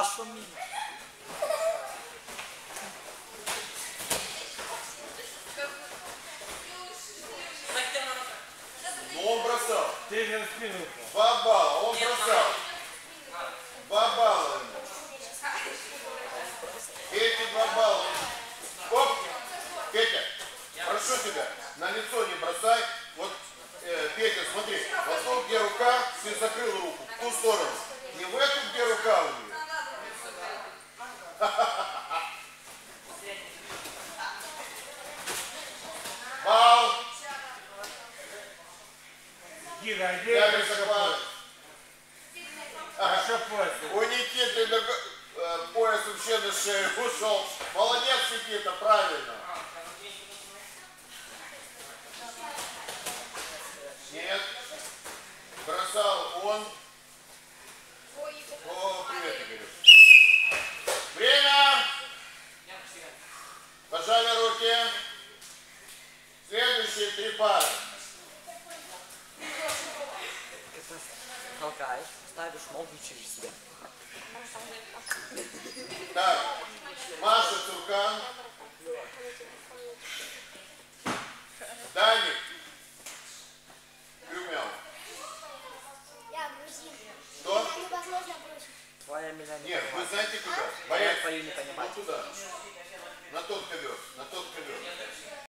вашу мину. Ну он бросал. Ты же в спину. 2 балла, он бросал. 2 балла ему. Эти 2 балла. Оп! Петя, прошу тебя, на лицо не бросай. Вот, Петя, смотри, вот тут, где рука, ты закрыл руку, в ту сторону. Не в эту, где рука у нее. Бал. Гига, где У Никиты пояс вообще на шею ушел. Молодец, Никита, правильно. Нет. Бросал он. О, привет, Игорь. Время. Пожали руки. Следующие 3 пары. Толкаешь, ставишь ногу через себя. Так, Маша Цуркан. Даник. Крюмял. Я грузин. Что? Меня невозможно бросить. Твоя меня не Нет, вы понимает. знаете куда? Я Боец. твою не понимаю. Вот туда. На тот ковер. На тот ковер.